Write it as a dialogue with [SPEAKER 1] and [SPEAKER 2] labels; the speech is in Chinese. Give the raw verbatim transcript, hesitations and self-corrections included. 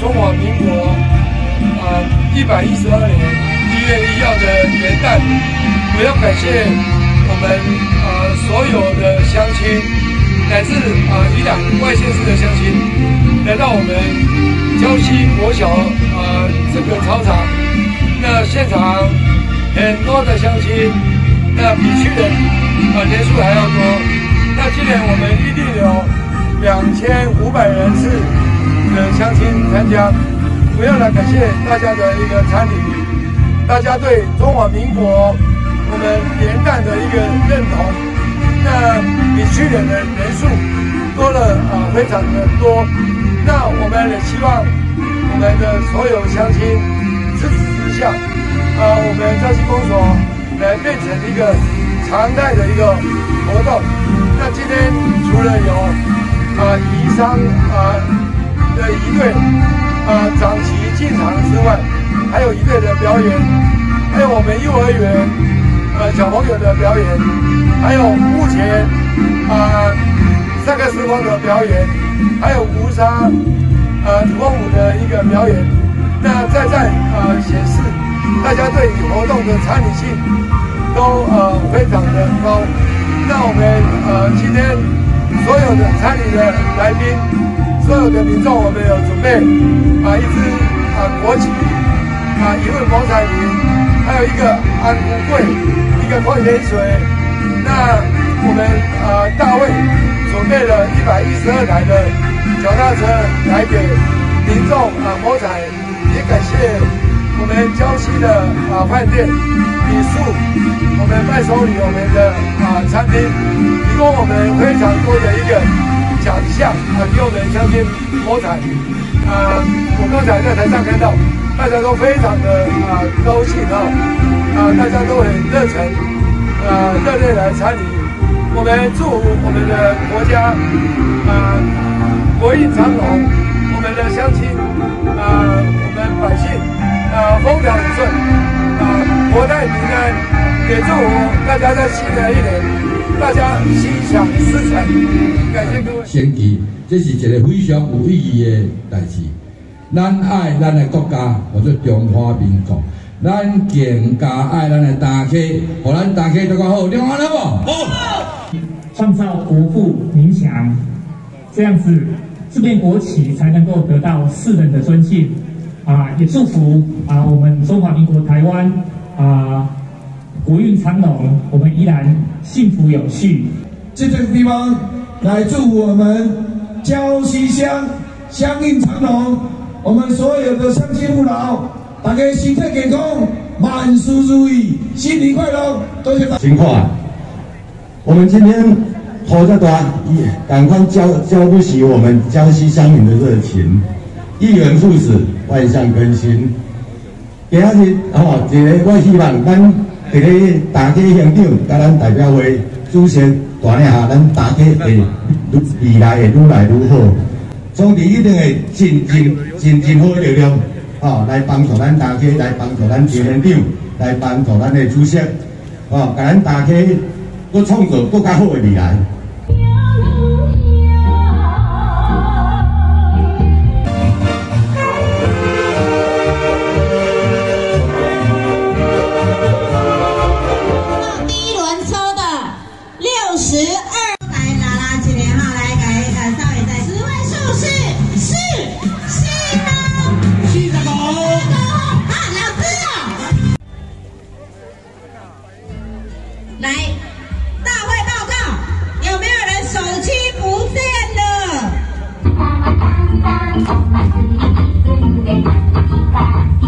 [SPEAKER 1] 中华民国啊一百一十二年一月一号的元旦，我要感谢我们啊所有的乡亲，乃至啊宜兰外县市的乡亲，来到我们礁溪国小啊这个操场。那现场很多的乡亲，那比去年啊人数还要多。那今年我们预定有两千五百人次的乡亲参加，我要来感谢大家的一个参与，大家对中华民国我们元旦的一个认同，那比去年的人数多了啊，非常的多。那我们也希望我们的所有乡亲支持之下，啊，我们礁溪公所来变成一个常态的一个活动。那今天除了有啊宜商啊的一队啊长旗进场之外，还有一队的表演，还有我们幼儿园呃小朋友的表演，还有目前啊赛克斯风的表演，还有无沙呃土风舞的一个表演。那再在呃显示大家对活动的参与性都呃非常的高。那我们呃今天所有的参与的来宾，所有的民众，我们有准备啊一支啊国旗啊一份毛彩铃，还有一个安福柜，一个矿泉水。那我们呃大会准备了一百一十二台的脚踏车来给民众啊毛彩，也感谢我们礁溪的啊饭店民宿，我们伴手礼我们的啊餐厅提供我们非常多的一个奖项啊，给我们乡亲摸彩。啊，我刚才在台上看到，大家都非常的啊高兴啊，啊大家都很热忱，啊热烈来参与。我们祝福我们的国家啊国运长隆，我们的乡亲啊我们百姓。啊，风调雨顺，啊，国泰民安，也祝福大家在新的一年，大家心想事成。感谢各位。
[SPEAKER 2] 升旗，这是一个非常有意义的代志。咱爱咱的国家，或者中华民国，咱更加爱咱的大溪，互咱大溪都较好，听完了不？好。
[SPEAKER 3] 创造国富民强，这样子，这面国旗才能够得到世人的尊敬。啊，也祝福啊，我们中华民国台湾啊，国运昌隆，我们依然幸福有序。
[SPEAKER 4] 在这个地方来祝福我们礁溪乡乡运昌隆，我们所有的乡亲父老，大家身体健康，万事如意，新年快乐！多谢大家。
[SPEAKER 5] 情况，我们今天拖这段，赶快交交不起我们礁溪乡民的热情。一元复始，万象更新。今仔日吼，一个我希望咱一个大溪乡长甲咱代表会主席大领下，咱大溪会未来会愈来愈好。总之一定会真真真真好力量，吼来帮助咱大溪，来帮助咱前乡长，来帮助咱的主席，吼，甲咱大溪搁创造更加好的未来。
[SPEAKER 6] 来，大会报告，有没有人手机不见了？